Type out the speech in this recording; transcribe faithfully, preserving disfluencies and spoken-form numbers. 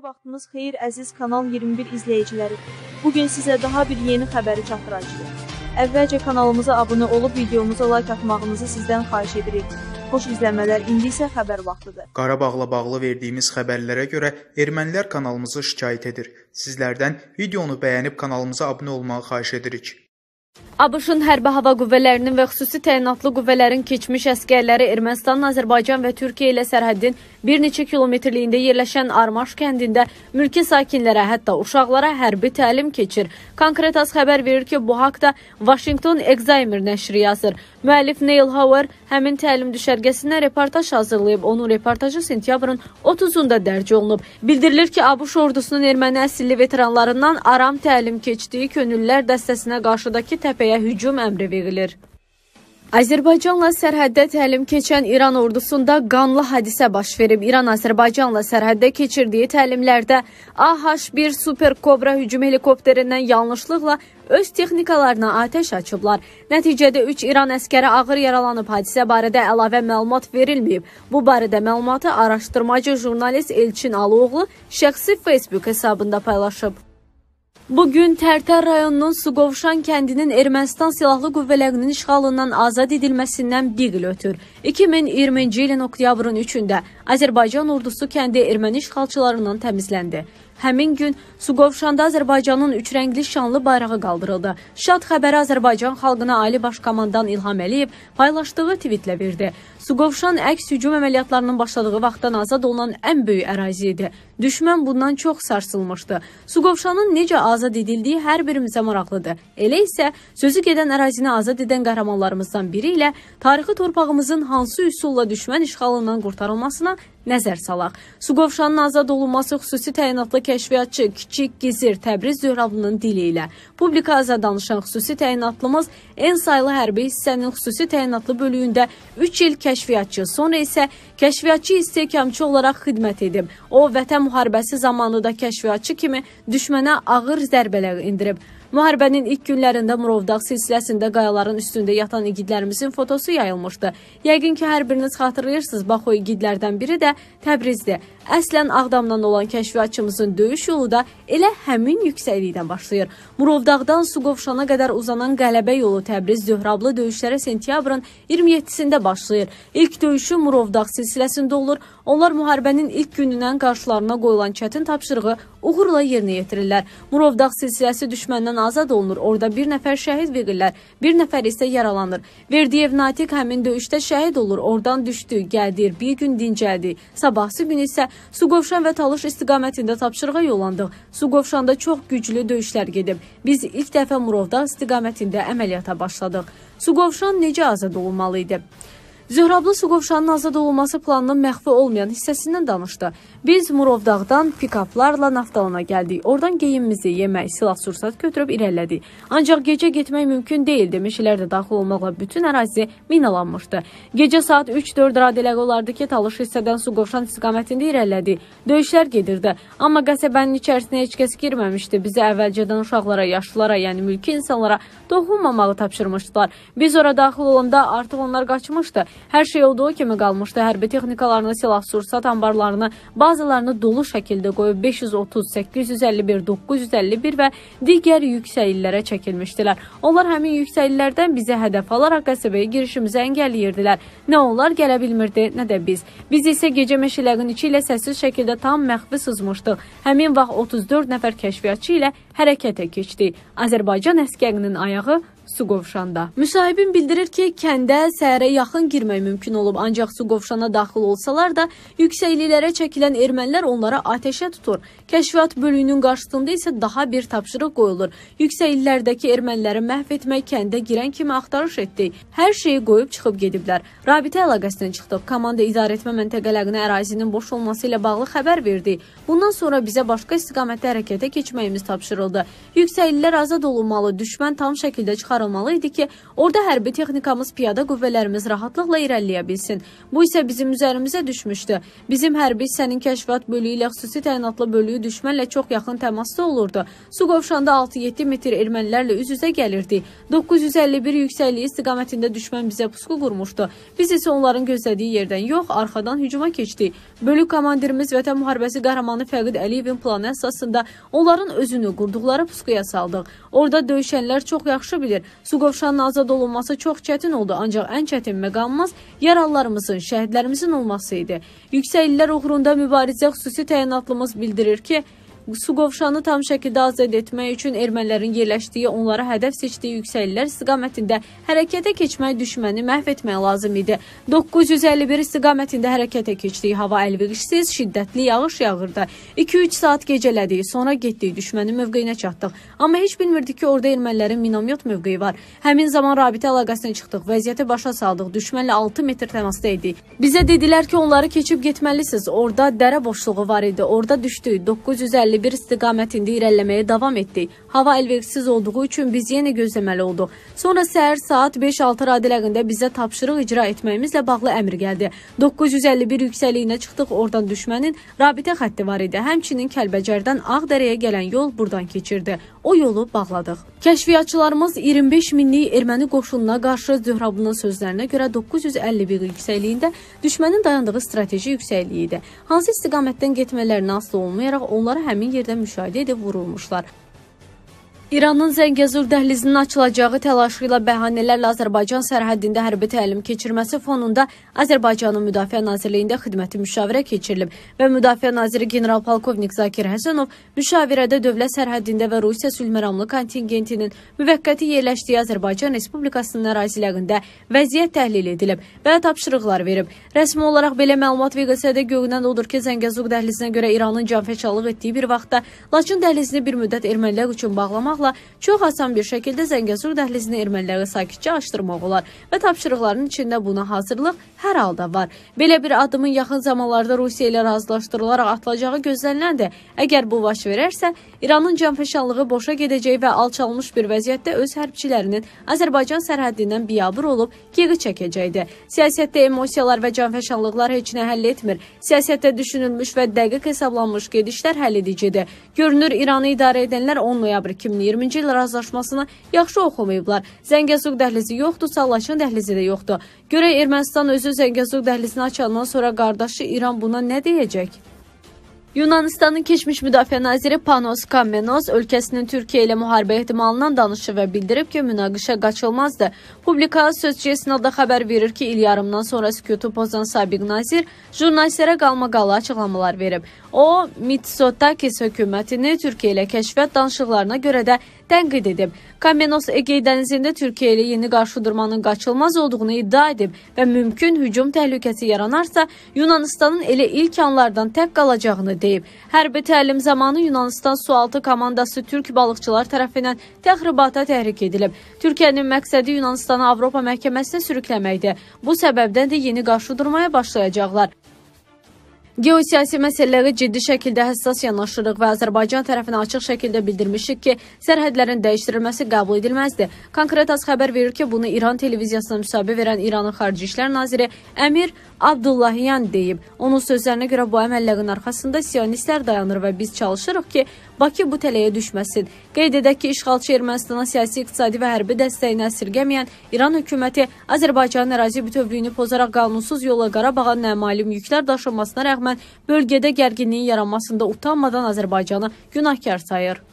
Hər vaxtınız xeyir əziz Kanal iyirmi bir izləyiciləri. Bugün sizə daha bir yeni xəbəri çatdıracağıq. Əvvəlcə kanalımıza abunə olub videomuza like atmağınızı sizdən xahiş edirik. Xoş izləmələr, indi isə xəbər vaxtıdır. Qarabağla bağlı verdiyimiz xəbərlərə görə ermənilər kanalımızı şikayət edir. Sizlərdən videonu bəyənib kanalımıza abunə olmağı xahiş edirik. ABŞ-ın hərbi hava qüvvələrinin və xüsusi təyinatlı qüvvələrin keçmiş əskərləri Ermənistanın, Azərbaycan və Türkiyə ilə sərhədin bir neçə kilometrliyində yerləşən Armaş kəndində mülki sakinlərə, hətta uşaqlara hərbi təlim keçir. Konkret az xəbər verir ki, bu haqda Washington Examiner nəşri yazır. Müəllif Neil Hauer həmin təlim düşərgəsindən reportaj hazırlayıb. Onun reportajı sentyabrın otuzunda dərc olunub. Bildirilir ki, ABŞ ordusunun erməni əsilli veteranlarından aram təlim keçdiyi könüllülər dəstəsinə qarşıdakı təpəyə hücum əmri verilir. Azərbaycanla sərhəddə təlim keçən İran ordusunda qanlı hadisə baş verib. İran Azərbaycanla sərhəddə keçirdiyi təlimlərdə A H bir Super Cobra hücum helikopterindən yanlışlıqla öz texnikalarına atəş açıblar. Nəticədə üç İran əskəri ağır yaralanıb. Hadisə barədə əlavə məlumat verilməyib. Bu barədə məlumatı araşdırmacı jurnalist Elçin Alıoğlu şəxsi Facebook hesabında paylaşıb. Bugün Tərtər rayonunun Suqovuşan kəndinin Ermənistan silahlı qüvvələrinin işğalından azad edilməsindən bir il ötür. iki min iyirminci ilin oktyabrın üçündə Azərbaycan ordusu kəndi erməni işğalçılarından təmizləndi. Həmin gün Suqovuşanda Azərbaycanın üç rəngli şanlı bayrağı qaldırıldı. Şad xəbəri Azərbaycan xalqına Ali Baş Komandan İlham Əliyev paylaşdığı tweetlə verdi. Suqovuşan əks hücum əməliyyatlarının başladığı vaxtdan azad olunan ən böyük ərazi idi. Düşmən bundan çox sarsılmışdı. Suqovuşanın necə azad edildiyi hər birimizə maraqlıdır. Elə isə sözü gedən ərazini azad edən qəhrəmanlarımızdan biri ilə tarixi torpağımızın hansı üsulla düşmən işğalından qurtarılmasına nəzər salaq. Suqovuşanın azad olunması xüsusi təyinatlı kəşfiyyatçı Kiçik Gizir Təbriz Zöhrabının dili ilə. Publika azad danışan xüsusi təyinatlımız en sayılı hərbi hissənin xüsusi təyinatlı bölüyündə üç il kəşfiyyatçı, sonra isə kəşfiyyatçı istehkamçı olaraq xidmət edib. O, Vətən müharibəsi zamanı da kəşfiyyatçı kimi düşmənə ağır zərbələr indirib. Müharibənin ilk günlərində Murovdağ silsiləsində qayaların üstündə yatan igidlərimizin fotosu yayılmışdı. Yəqin ki, hər biriniz xatırlayırsınız, bax o igidlərdən biri də Təbrizdir. Əslən Ağdamdan olan kəşfiyyatçımızın döyüş yolu da elə həmin yüksəklikdən başlayır. Murovdağdan Suqovuşana qədər uzanan qələbə yolu Təbriz Zöhrablı döyüşlərə sentyabrın iyirmi yeddisində başlayır. İlk döyüşü Murovdağ silsiləsində olur. Onlar müharibənin ilk günündən qarşılarına qoyulan çətin tapşırığı uğurla yerinə yetirirlər. Murovdağ silsiləsi düşməndən azad olunur. Orada bir nəfər şəhid verirlər, bir nəfər isə yaralanır. Verdiyev Natiq həmin döyüşdə şəhid olur. Oradan düşdü, gəldir, bir gün dincəldi. Sabahsı gün isə Suqovuşan və Talış istiqamətində tapşırığa yollandıq. Suqovuşanda çox güclü döyüşlər gedib. Biz ilk dəfə Murovdağ istiqamətində əməliyyata başladıq. Suqovuşan necə azad olunmalı idi? Zöhrablı Suqovuşanın azad olunması planının məxfi olmayan hissəsindən danışdı. Biz Murovdağdan pikaplarla Naftalana gəldik. Oradan geyimimizi, yemək, silah sursat götürüb irəlilədik. Ancaq gecə getmək mümkün deyildi. Meşələr də daxil olmaqla bütün ərazi minalanmışdı. Gecə saat üç dörd radələri olardı ki, Talış hissədən Suqovuşan istiqamətində irəlilədik. Döyüşlər gedirdi. Amma qəsəbənin içərisinə heç kəs girməmişdi. Bizi əvvəlcədən uşaqlara, yaşlılara, yəni mülki insanlara toxunmamağı tapşırmışdılar. Biz ora daxil olanda artıq onlar qaçmışdı. Hər şey olduğu kimi qalmışdı. Hərbi texnikalarını, silah sursat anbarlarını, bazılarını dolu şəkildə qoyub beş yüz otuz, səkkiz yüz əlli bir, doqquz yüz əlli bir və digər yüksəkliklərə çəkilmişdilər. Onlar həmin yüksəkliklərdən bizi hədəf alaraq qəsəbəyə girişimizi əngəlləyirdilər. Nə onlar gələ bilmirdi, nə də biz. Biz isə gecə meşələrin içi ilə səssiz şəkildə tam məxfi sızmışdıq. Həmin vaxt otuz dörd nəfər kəşfiyyatçı ilə hərəkətə keçdik. Azərbaycan əskərinin ayağı Suqovuşanda. Müsahibin bildirir ki, kəndə səhərə yaxın girmək mümkün olub, ancaq Suqovuşana daxil olsalar da yüksəkliklərə çəkilən ermənilər onlara atəşə tutur. Kəşfiyyat bölüyünün qarşısında isə daha bir tapşırıq qoyulur. Yüksəkliklərdəki erməniləri məhv etmək kəndə girən kimi axtarış etdik. Hər şeyi qoyub çıxıb gediblər. Rabitə əlaqəsindən çıxdıq. Komanda idarəetmə məntəqələrinə ərazinin boş olması ilə bağlı xəbər verdik. Bundan sonra bizə başqa istiqamətdə hərəkətə keçməyimiz tapşırıldı. Yüksəkliklər azad olunmalı, düşmən tam şəkildə çıxarılmalı. çıxarılmalı idi ki, orada hərbi texnikamız, piyada qüvvələrimiz rahatlıqla irəliləyə bilsin. Bu isə bizim üzərimizə düşmüşdü. Bizim hərbi hissənin kəşfiyyat bölüyü ilə xüsusi təyinatlı bölüyü düşmənlə çox yaxın təmasda olurdu. Su qovşanda altı yeddi metr ermənilərlə üz-üzə gəlirdi. doqquz yüz əlli bir yüksəkliyi istiqamətində düşmən bizə pusqu qurmuşdu. Biz isə onların gözlədiyi yerdən yox, arxadan hücuma keçdik. Bölük komandirimiz Vətən Müharibəsi qəhrəmanı Fəqid Əliyevin planı əsasında onların özünü qurduqları pusquya saldıq. Orada döyüşənlər çox yaxşı bilir. Su qovşanının azad olunması çox çətin oldu, ancaq ən çətin məqamımız yaralılarımızın, şəhidlərimizin olması idi. Yüksəklilər uğrunda mübarizə xüsusi təyinatlımız bildirir ki, su qovşanı tam şəkildə azad etmək üçün ermənilərin yerləşdiyi, onlara hədəf seçdiyi yüksəklilər istiqamətində hərəkətə keçmək, düşməni məhv etmək lazım idi. doqquz yüz əlli bir istiqamətində hərəkətə keçdiyi hava əlverişsiz, şiddətli yağış yağırdı. iki üç saat gecələdik, sonra getdik, düşmənin mövqeyinə çatdıq. Amma heç bilmirdik ki, orada ermənilərin minomyot mövqeyi var. Həmin zaman rabitə əlaqəsinə çıxdıq, vəziyyəti başa saldıq, düşmənlə altı metr təmasda idik. Bizə dedilər ki, onları keçib getməlisiniz. Orada dərə boşluğu var idi, orada düşdük, doqquz yüz əlli bir istiqamətində irəliləməyə davam etdik. Hava əlverişsiz olduğu üçün biz yenə gözləməli olduq. Sonra səhər saat beş altı radələrində bizə tapşırıq icra etməyimizlə bağlı əmr gəldi. doqquz yüz əlli bir yüksəkliyinə çıxdıq, oradan düşmənin rabitə xətti var idi. Həmçinin Kəlbəcərdən Ağdərəyə gələn yol buradan keçirdi. O yolu bağladıq. Kəşfiyyatçılarımız iyirmi beş minlik erməni qoşununa qarşı Zöhrabının sözlərinə görə doqquz yüz əlli bir yüksəkliyində düşmənin dayandığı strateji yüksəkliyi idi. Hansı istiqamətdən getmələrinə asılı olmayaraq onları həmin yerdə müşahidə edib vurulmuşlar. İranın Zəngəzur dəhlizinin açılacağı təlaşı ilə bəhanələrlə Azərbaycan sərhəddində hərbi təlim keçirməsi fonunda Azərbaycanın Müdafiə Nazirliyində xidməti müşavirə keçirilib və Müdafiə Naziri general-polkovnik Zakir Həsənov müşavirədə dövlət sərhəddində və Rusiya sülhməramlı kontingentinin müvəqqəti yerləşdiyi Azərbaycan Respublikasının ərazilərində vəziyyət təhlil edilib və tapşırıqlar verib. Rəsmi olaraq belə məlumat V Q S-də görünən odur ki, Zəngəzur dəhlizinə görə İranın canfəşanlıq etdiyi bir vaxtda Laçın dəhlizini bir müddət ermənilər üçün bağlamaq çox asan bir şəkildə Zəngəzur dəhlizini ermənilərə sakitcə açdırmaq olar və tapşırıqların içində buna hazırlıq hər halda var. Belə bir adımın yaxın zamanlarda Rusiya ilə razılaşdırılaraq atılacağı gözləniləndir. Əgər bu baş verərsə, İranın canfəşanlığı boşa gedəcək və alçalmış bir vəziyyətdə öz hərbçilərinin Azərbaycan sərhəddindən biabır olub geri çəkəcəkdir. Siyasətdə emosiyalar və canfəşanlıqlar heç nə həll etmir. Siyasətdə düşünülmüş və dəqiq hesablanmış gedişlər həll edicidir. Görünür, İranı idarə edənlər on noyabr iki min iyirminci il razılaşmasını yaxşı oxumayıblar. Zəngəzur dəhlizi yoxdursa, Laçın dəhlizi də yoxdur. Görək Ermənistan özü Zəngəzur dəhlizini açandan sonra qardaşı İran buna nə deyəcək? Yunanistanın keçmiş müdafiə naziri Panos Kamenos ölkəsinin Türkiyə ilə müharibə ehtimalından danışıb və bildirib ki, münaqişə qaçılmazdır. Publika sözcüyə istinadla xəbər verir ki, il yarımdan sonra sükutu pozan sabiq nazir jurnalistlərə qalmaqalı açıqlamalar verib. O, Mitsotakis hökumətini Türkiyə ilə kəşfiyyat danışıqlarına görə də tənqid edib. Kamenos Egey dənizində Türkiyə ilə yeni qarşıdurmanın qaçılmaz olduğunu iddia edib və mümkün hücum təhlükəsi yaranarsa Yunanistanın elə ilk anlardan tək qalacağını deyib. Hərbi təlim zamanı Yunanistan sualtı komandası türk balıqçılar tərəfindən təxribata təhrik edilib. Türkiyənin məqsədi Yunanistanı Avropa məhkəməsinə sürükləməkdir. Bu səbəbdən də yeni qarşıdurmaya başlayacaqlar. Geosiyasi məsələləri ciddi şəkildə həssas yanaşırıq və Azərbaycan tərəfinə açıq şəkildə bildirmişik ki, sərhədlərin dəyişdirilməsi qəbul edilməzdir. Konkret az xəbər verir ki, bunu İran televiziyasına müsahibə verən İranın Xarici İşlər Naziri Əmir Abdullahiyan deyib. Onun sözlərinə görə bu əməllərin arxasında sionistlər dayanır və biz çalışırıq ki, Bakı bu tələyə düşməsin. Qeyd edək ki, işğalçı Ermənistana siyasi, iqtisadi və hərbi dəstəyini əsirgəməyən İran hökuməti Azərbaycanın ərazi bütövlüyünü pozaraq qanunsuz yolla Qarabağa namalum yüklər daşınmasına rəğmən bölgədə gərginliyin yaranmasında utanmadan Azərbaycanı günahkar sayır.